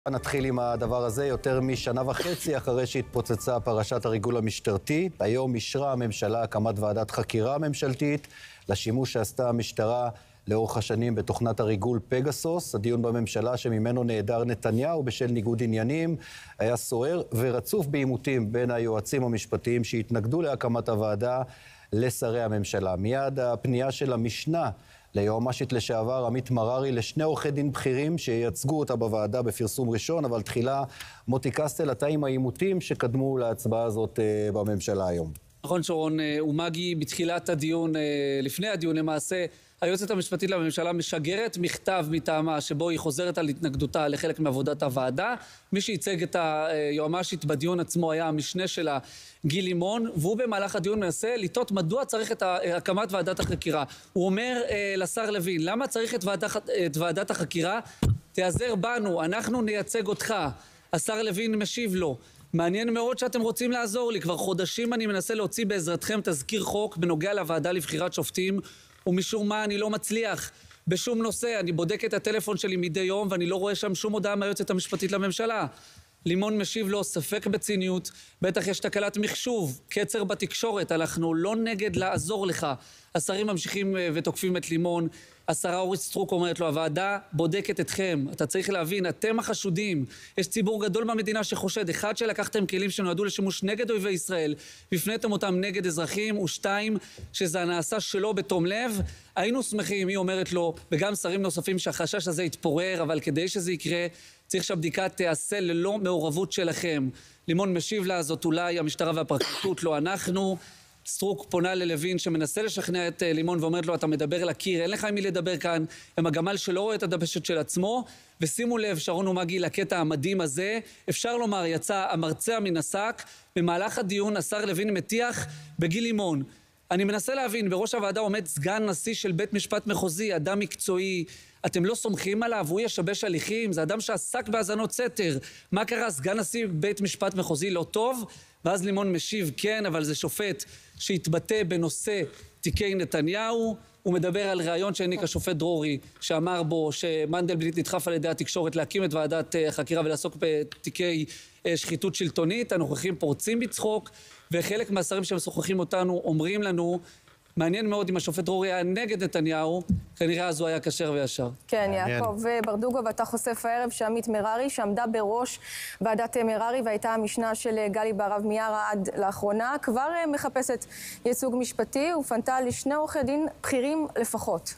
נתחיל עם הדבר הזה. יותר משנה וחצי אחרי שהתפוצצה פרשת הריגול המשטרתי, היום אישרה הממשלה הקמת ועדת חקירה ממשלתית לשימוש שעשתה המשטרה לאורך השנים בתוכנת הריגול פגסוס. הדיון בממשלה שממנו נעדר נתניהו בשל ניגוד עניינים היה סוער ורצוף בעימותים בין היועצים המשפטיים שהתנגדו להקמת הוועדה לשרי הממשלה. מיד הפנייה של המשנה ליועמ"שית לשעבר עמית מררי לשני עורכי דין בכירים שייצגו אותה בוועדה בפרסום ראשון, אבל תחילה מוטי קסטל, אתה עם העימותים שקדמו להצבעה הזאת בממשלה היום. נכון שרון, ומגי בתחילת הדיון, לפני הדיון למעשה, היועצת המשפטית לממשלה משגרת מכתב מטעמה שבו היא חוזרת על התנגדותה לחלק מעבודת הוועדה. מי שייצג את היועמ"שית בדיון עצמו היה המשנה שלה גיל לימון, והוא במהלך הדיון מנסה לטעות מדוע צריך את הקמת ועדת החקירה. הוא אומר לשר לוין, למה צריך את ועדת החקירה? תעזר בנו, אנחנו נייצג אותך. השר לוין משיב לו, מעניין מאוד שאתם רוצים לעזור לי, כבר חודשים אני מנסה להוציא בעזרתכם תזכיר חוק בנוגע לוועדה לבחירת שופטים, ומשום מה אני לא מצליח בשום נושא. אני בודק את הטלפון שלי מדי יום ואני לא רואה שם שום הודעה מהיועצת המשפטית לממשלה. לימון משיב לו, ספק בציניות, בטח יש תקלת מחשוב, קצר בתקשורת, אנחנו לא נגד לעזור לך. השרים ממשיכים ותוקפים את לימון. השרה אורית סטרוק אומרת לו, הוועדה בודקת אתכם, אתה צריך להבין, אתם החשודים. יש ציבור גדול במדינה שחושד, אחד, שלקחתם כלים שנועדו לשימוש נגד אויבי ישראל, והפניתם אותם נגד אזרחים, ושתיים, שזה נעשה שלא בתום לב. היינו שמחים, היא אומרת לו, וגם שרים נוספים שהחשש הזה יתפורר, אבל כדי שזה יקרה, צריך שהבדיקה תיעשה ללא מעורבות שלכם. לימון משיב לה, זאת אולי המשטרה והפרקליטות, לא אנחנו. סטרוק פונה ללוין שמנסה לשכנע את לימון ואומרת לו, אתה מדבר לקיר, אין לך עם מי לדבר כאן, הם הגמל שלא רואה את הדבשת של עצמו. ושימו לב, שרון ומגי, לקטע המדהים הזה, אפשר לומר, יצא המרצע מן השק. במהלך הדיון השר לוין מטיח בגיל לימון, אני מנסה להבין, בראש הוועדה עומד סגן נשיא של בית משפט מחוזי, אדם מקצועי, אתם לא סומכים עליו, הוא ישבש הליכים, זה אדם שעסק בהאזנות סתר. מה קרה? סגן נשיא בית משפט מחוזי לא טוב? ואז לימון משיב, כן, אבל זה שופט שהתבטא בנושא תיקי נתניהו. הוא מדבר על ראיון שהעניק השופט דרורי, שאמר בו שמנדלבליט נדחף על ידי התקשורת להקים את ועדת חקירה ולעסוק בתיקי שחיתות שלטונית. הנוכחים פורצים בצחוק, וחלק מהשרים שמשוחחים אותנו אומרים לנו, מעניין מאוד אם השופט דרורי היה נגד נתניהו, כנראה אז הוא היה כשר וישר. כן, יעקב ברדוגו, ואתה חושף הערב שעמית מררי, שעמדה בראש ועדת מררי והייתה המשנה של גלי בהרב מיארה עד לאחרונה, כבר מחפשת ייצוג משפטי ופנתה לשני עורכי דין בכירים לפחות.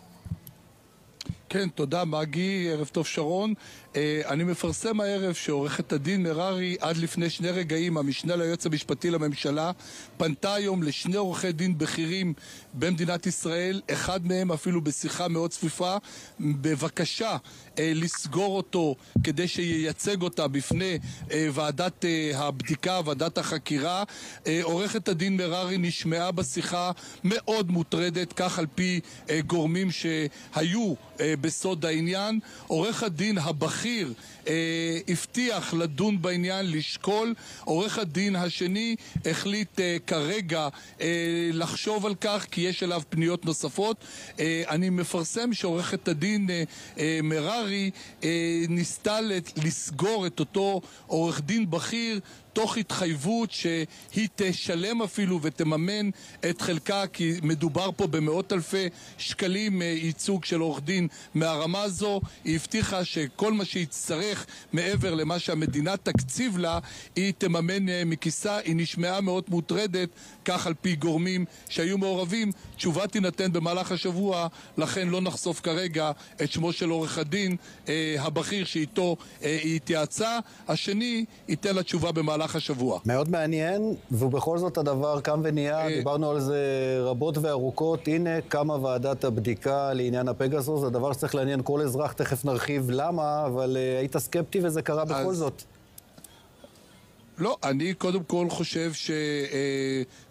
כן, תודה מגי, ערב טוב שרון. אני מפרסם הערב שעורכת הדין מררי עד לפני 2 רגעים, המשנה ליועץ המשפטי לממשלה, פנתה היום לשני עורכי דין בכירים במדינת ישראל, אחד מהם אפילו בשיחה מאוד צפופה, בבקשה לסגור אותו כדי שייצג אותה בפני ועדת הבדיקה, ועדת החקירה. עורכת הדין מררי נשמעה בשיחה מאוד מוטרדת, כך על פי גורמים שהיו בסוד העניין. עורך הדין הבכיר הבטיח לדון בעניין, לשקול. עורך הדין השני החליט כרגע לחשוב על כך, כי יש אליו פניות נוספות. אני מפרסם שעורכת הדין מררי ניסתה לסגור את אותו עורך דין בכיר תוך התחייבות שהיא תשלם אפילו ותממן את חלקה, כי מדובר פה במאות אלפי שקלים ייצוג של עורך דין מהרמה הזו. היא הבטיחה שכל מה שיצטרך מעבר למה שהמדינה תקציב לה, היא תממן מכיסה. היא נשמעה מאוד מוטרדת, כך על פי גורמים שהיו מעורבים. תשובה תינתן במהלך השבוע, לכן לא נחשוף כרגע את שמו של עורך הדין הבכיר שאיתו היא התייעצה. השני ייתן לה תשובה במהלך השבוע. מאוד מעניין, ובכל זאת הדבר קם ונהיה, דיברנו על זה רבות וארוכות. הנה קמה ועדת הבדיקה לעניין הפגסוס, זה דבר שצריך לעניין כל אזרח, תכף נרחיב למה, אבל היית סקפטי וזה קרה בכל זאת. לא, אני קודם כל חושב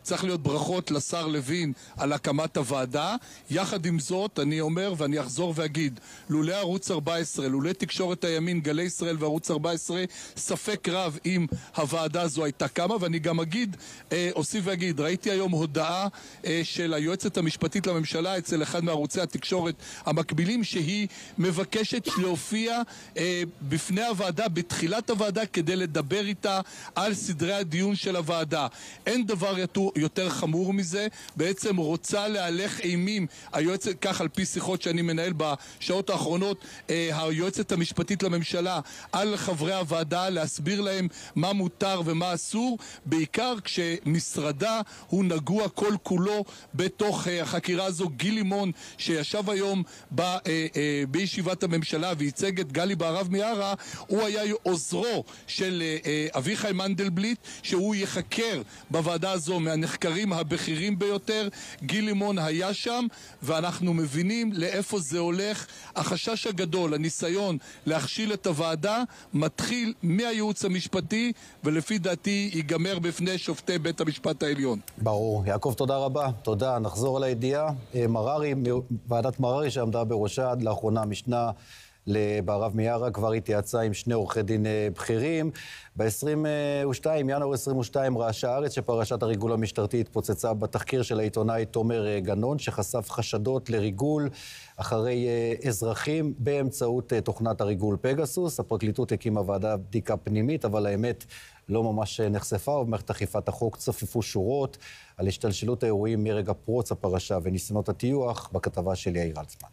צריך להיות ברכות לשר לוין על הקמת הוועדה. יחד עם זאת, אני אומר ואני אחזור ואגיד, לולא ערוץ 14, לולא תקשורת הימין, גלי ישראל וערוץ 14, ספק רב אם הוועדה הזו הייתה קמה. ואני גם אוסיף ואגיד, ראיתי היום הודעה של היועצת המשפטית לממשלה אצל אחד מערוצי התקשורת המקבילים, שהיא מבקשת להופיע בפני הוועדה, בתחילת הוועדה, כדי לדבר איתה על סדרי הדיון של הוועדה. אין דבר יותר חמור מזה. בעצם רוצה להלך אימים היועצת, כך על פי שיחות שאני מנהל בשעות האחרונות, היועצת המשפטית לממשלה על חברי הוועדה, להסביר להם מה מותר ומה אסור, בעיקר כשמשרדה הוא נגוע כל כולו בתוך החקירה הזו. גיל לימון שישב היום בישיבת הממשלה וייצג את גלי בהרב מיארה, הוא היה עוזרו של אביחי מנדלבליט, שהוא יחקר בוועדה הזו מהנחקרים הבכירים ביותר. גיל לימון היה שם, ואנחנו מבינים לאיפה זה הולך. החשש הגדול, הניסיון להכשיל את הוועדה, מתחיל מהייעוץ המשפטי, ולפי דעתי ייגמר בפני שופטי בית המשפט העליון. ברור. יעקב, תודה רבה. תודה. נחזור על הידיעה. מררי, ועדת מררי שעמדה בראשה עד לאחרונה משנה לבהרב מיארה, כבר התייעצה עם שני עורכי דין בכירים. ינואר 22 רעשה הארץ שפרשת הריגול המשטרתי התפוצצה בתחקיר של העיתונאי תומר גנון, שחשף חשדות לריגול אחרי אזרחים באמצעות תוכנת הריגול פגסוס. הפרקליטות הקימה ועדה בדיקה פנימית, אבל האמת לא ממש נחשפה, ובמערכת אכיפת החוק צפפו שורות על השתלשלות האירועים מרגע פרוץ הפרשה וניסיונות הטיוח, בכתבה של יאיר אלצמן.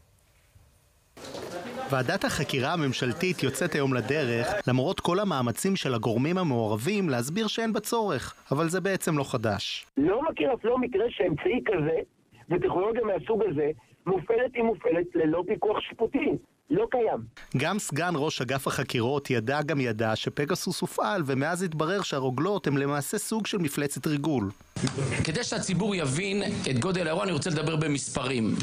ועדת החקירה הממשלתית יוצאת היום לדרך, למרות כל המאמצים של הגורמים המעורבים להסביר שאין בצורך, אבל זה בעצם לא חדש. לא מכיר אף לא מקרה שאמצעי כזה וטכנולוגיה מהסוג הזה מופעלת ללא פיקוח שיפוטי. לא קיים. גם סגן ראש אגף החקירות ידע שפגסוס הופעל, ומאז התברר שהרוגלות הם למעשה סוג של מפלצת ריגול. כדי שהציבור יבין את גודל האירוע, אני רוצה לדבר במספרים.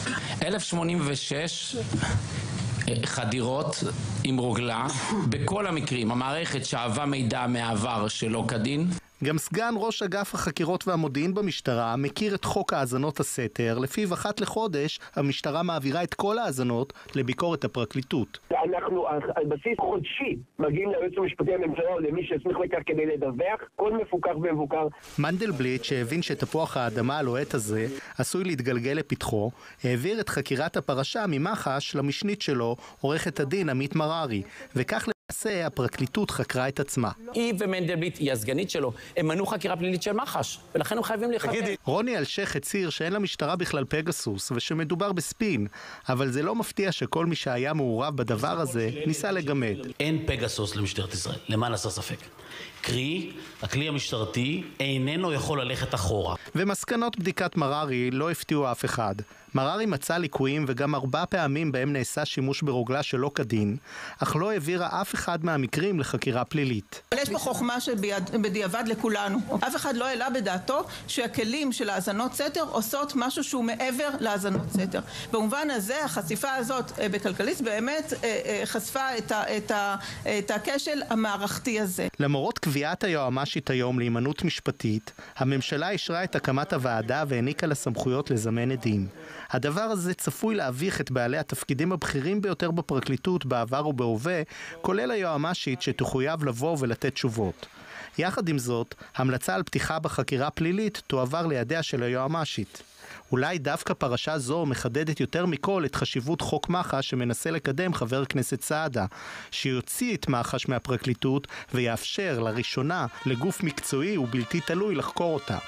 1086 חדירות עם רוגלה, בכל המקרים המערכת שאבה מידע מהעבר שלא כדין. גם סגן ראש אגף החקירות והמודיעין במשטרה מכיר את חוק האזנות הסתר, לפיו אחת לחודש המשטרה מעבירה את כל האזנות לביקורת הפרקליטות. אנחנו על בסיס חודשי מגיעים ליועץ המשפטי לממשלה או למי שהסמיך לכך כדי לדווח כל מפוקח ומבוקר. מנדלבליט, שהבין שתפוח האדמה הלוהט הזה עשוי להתגלגל לפתחו, העביר את חקירת הפרשה ממח"ש למשנית שלו, עורכת הדין עמית מררי, וכך למעשה הפרקליטות חקרה את עצמה. היא ומנדלבליט, היא הסגנית שלו, הם מנעו חקירה פלילית של מח"ש, ולכן הם חייבים לחקר. רוני אלשיך הצהיר שאין למשטרה בכלל פגסוס ושמדובר בספין, אבל זה לא מפתיע שכל מי שהיה מעורב בדבר הזה ניסה לגמד. אין פגסוס למשטרת ישראל, למען הסר ספק. קרי, הכלי המשטרתי איננו יכול ללכת אחורה. ומסקנות בדיקת מררי לא הפתיעו אף אחד. מררי מצא ליקויים וגם 4 פעמים בהם נעשה שימוש ברוגלה שלא כדין, אך לא העבירה אף אחד מהמקרים לחקירה פלילית. אבל יש פה חוכמה שבדיעבד לכולנו. אף אחד לא העלה בדעתו שהכלים של האזנות סתר עושות משהו שהוא מעבר לאזנות סתר. במובן הזה, החשיפה הזאת בכלכליסט באמת חשפה את הכשל המערכתי הזה. למרות קביעת היועמ"שית היום להימנעות משפטית, הממשלה אישרה את הקמת הוועדה והעניקה לה סמכויות לזמן עדים. הדבר הזה צפוי להביך את בעלי התפקידים הבכירים ביותר בפרקליטות בעבר ובהווה, כולל היועמ"שית שתחויב לבוא ולתת תשובות. יחד עם זאת, המלצה על פתיחה בחקירה פלילית תועבר לידיה של היועמ"שית. אולי דווקא פרשה זו מחדדת יותר מכל את חשיבות חוק מח"ש שמנסה לקדם חבר הכנסת סעדה, שיוציא את מח"ש מהפרקליטות ויאפשר לראשונה לגוף מקצועי ובלתי תלוי לחקור אותה.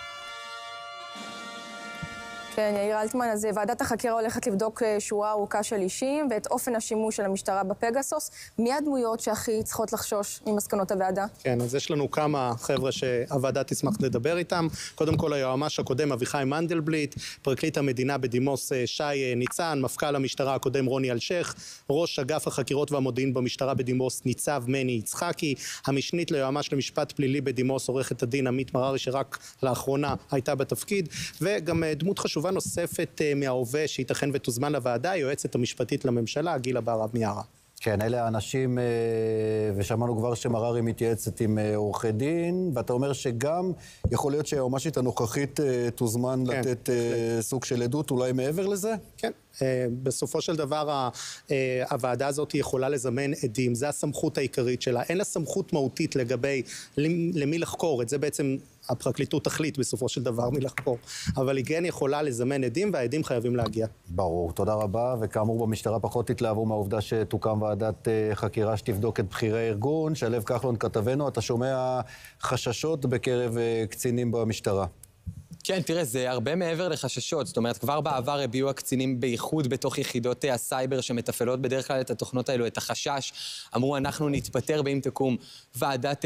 כן, יאיר אלטמן, אז ועדת החקירה הולכת לבדוק שורה ארוכה של אישים ואת אופן השימוש של המשטרה בפגסוס. מי הדמויות שהכי צריכות לחשוש ממסקנות הוועדה? כן, אז יש לנו כמה חבר'ה שהוועדה תשמח לדבר איתם. קודם כל היועמ"ש הקודם אביחי מנדלבליט, פרקליט המדינה בדימוס שי ניצן, מפכ"ל המשטרה הקודם רוני אלשיך, ראש אגף החקירות והמודיעין במשטרה בדימוס ניצב מני יצחקי, המשנית ליועמ"ש למשפט פלילי בדימוס עורכת הדין עמית מררי שרק לאחרונה הייתה בתפקיד, וגם דמות חשובה נוספת מההווה שייתכן ותוזמן לוועדה, היועצת המשפטית לממשלה גילה בהרב מיארה. כן, אלה האנשים, ושמענו כבר שמררי מתייעצת עם עורכי דין, ואתה אומר שגם יכול להיות שהיועמ"שית הנוכחית תוזמן לתת סוג של עדות, אולי מעבר לזה? כן. בסופו של דבר הוועדה הזאת יכולה לזמן עדים, זה הסמכות העיקרית שלה, אין לה סמכות מהותית לגבי למי לחקור, את זה בעצם הפרקליטות תחליט בסופו של דבר מי לחקור, אבל היא כן יכולה לזמן עדים והעדים חייבים להגיע. ברור, תודה רבה, וכאמור במשטרה פחות התלהבו מהעובדה שתוקם ועדת חקירה שתבדוק את בכירי הארגון. שלו כחלון כתבנו, אתה שומע חששות בקרב קצינים במשטרה. כן, תראה, זה הרבה מעבר לחששות. זאת אומרת, כבר בעבר הביאו הקצינים בייחוד בתוך יחידות הסייבר שמתפעלות בדרך כלל את התוכנות האלו, את החשש. אמרו, אנחנו נתפטר באם תקום ועדת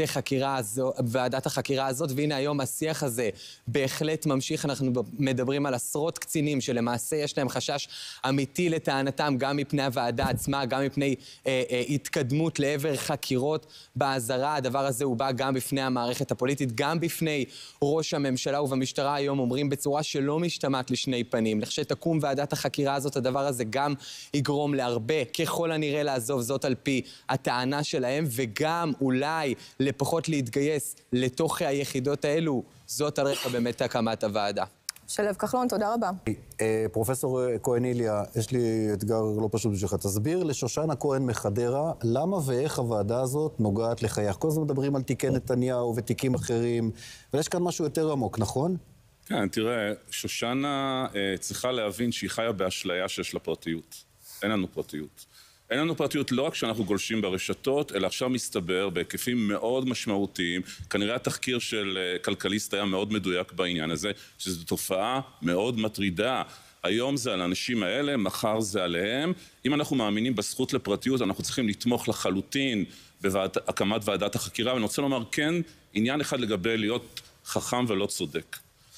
החקירה הזאת, והנה היום השיח הזה בהחלט ממשיך. אנחנו מדברים על עשרות קצינים שלמעשה יש להם חשש אמיתי לטענתם, גם מפני הוועדה עצמה, גם מפני התקדמות לעבר חקירות באזהרה. הדבר הזה הוא בא גם בפני המערכת הפוליטית, גם בפני ראש הממשלה ובמשטרה היום אומרים בצורה שלא משתמעת לשני פנים. לכשתקום ועדת החקירה הזאת, הדבר הזה גם יגרום להרבה, ככל הנראה לעזוב, זאת על פי הטענה שלהם, וגם אולי לפחות להתגייס לתוך היחידות האלו, זאת על רקע באמת הקמת הוועדה. שלו כחלון, תודה רבה. פרופסור כהן איליה, יש לי אתגר לא פשוט בשבילך. תסביר לשושנה כהן מחדרה, למה ואיך הוועדה הזאת נוגעת לחייך. כל הזמן מדברים על תיקי נתניהו ותיקים אחרים, ויש כאן משהו יותר עמוק, נכון? כן, תראה, שושנה צריכה להבין שהיא חיה באשליה שיש לה פרטיות. אין לנו פרטיות. אין לנו פרטיות לא רק שאנחנו גולשים ברשתות, אלא עכשיו מסתבר בהיקפים מאוד משמעותיים. כנראה התחקיר של כלכליסט היה מאוד מדויק בעניין הזה, שזו תופעה מאוד מטרידה. היום זה על האנשים האלה, מחר זה עליהם. אם אנחנו מאמינים בזכות לפרטיות, אנחנו צריכים לתמוך לחלוטין בהקמת ועדת החקירה. ואני רוצה לומר, כן, עניין אחד לגבי להיות חכם ולא צודק.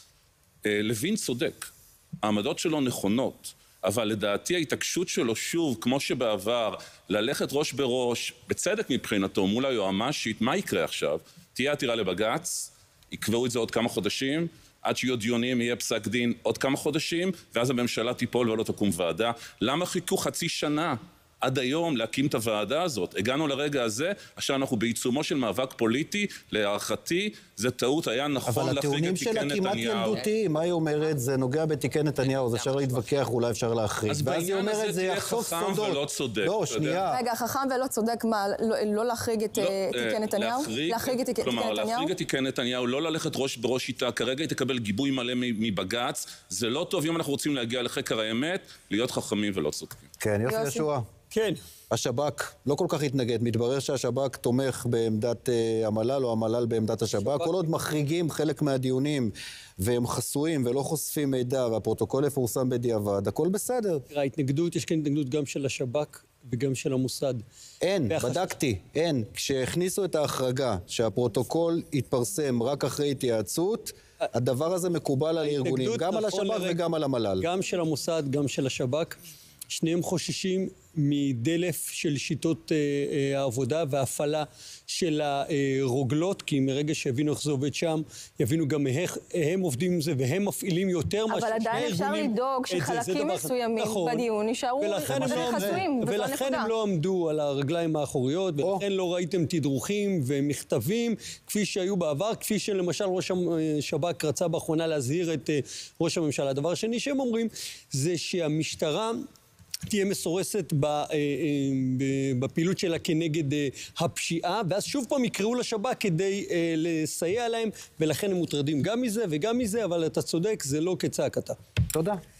לוין צודק, העמדות שלו נכונות, אבל לדעתי ההתעקשות שלו שוב, כמו שבעבר, ללכת ראש בראש, בצדק מבחינתו, מול היועמ"שית, מה יקרה עכשיו? תהיה עתירה לבג"ץ, יקבעו את זה עוד כמה חודשים, עד שיהיו דיונים, יהיה פסק דין עוד כמה חודשים, ואז הממשלה תיפול ולא תקום ועדה. למה חיכו חצי שנה עד היום להקים את הוועדה הזאת? הגענו לרגע הזה, עכשיו אנחנו בעיצומו של מאבק פוליטי, להערכתי, זה טעות, היה נכון להחריג את תיקי נתניהו. אבל הטיעונים שלה כמעט ילדותי, מה היא אומרת? זה נוגע בתיקי נתניהו, זה אפשר להתווכח, אולי אפשר להחריג. אז בעניין הזה תהיה חכם ולא צודק. לא, שנייה. רגע, חכם ולא צודק, מה, לא להחריג את תיקי נתניהו? להחריג את תיקי נתניהו? כלומר, להחריג את תיקי נתניהו, לא ללכת ראש בראש איתה, כרגע היא תקבל גיבוי מלא מבג"ץ, זה לא טוב, אם אנחנו רוצים להגיע לחקר האמת, להיות חכמים ולא צודקים. כן, יוסי ישוע. כן. השב"כ לא כל כך התנגד, מתברר שהשב"כ תומך בעמדת המל"ל או המל"ל בעמדת השב"כ, כל עוד מחריגים חלק מהדיונים והם חסויים ולא חושפים מידע והפרוטוקול יפורסם בדיעבד, הכל בסדר. ההתנגדות, יש כאן התנגדות גם של השב"כ וגם של המוסד. אין, בדקתי, אין. כשהכניסו את ההחרגה שהפרוטוקול יתפרסם רק אחרי התייעצות, הדבר הזה מקובל על הארגונים, גם על השב"כ וגם על המל"ל. גם של המוסד, גם של השב"כ. שניהם חוששים מדלף של שיטות העבודה וההפעלה של הרוגלות, כי מרגע שיבינו איך זה עובד שם, יבינו גם איך הם עובדים עם זה, והם מפעילים יותר מאשר שני ארגונים. אבל עדיין אפשר לדאוג שחלקים מסוימים בדיון נשארו חסויים, ולכן הם לא עמדו על הרגליים האחוריות, ולכן לא ראיתם תדרוכים ומכתבים, כפי שהיו בעבר, כפי שלמשל ראש השב"כ רצה באחרונה להזהיר את ראש הממשלה. הדבר השני שהם אומרים, זה שהמשטרה תהיה מסורסת בפעילות שלה כנגד הפשיעה, ואז שוב פעם יקראו לשב"כ כדי לסייע להם, ולכן הם מוטרדים גם מזה וגם מזה, אבל אתה צודק, זה לא כצעקתה. תודה.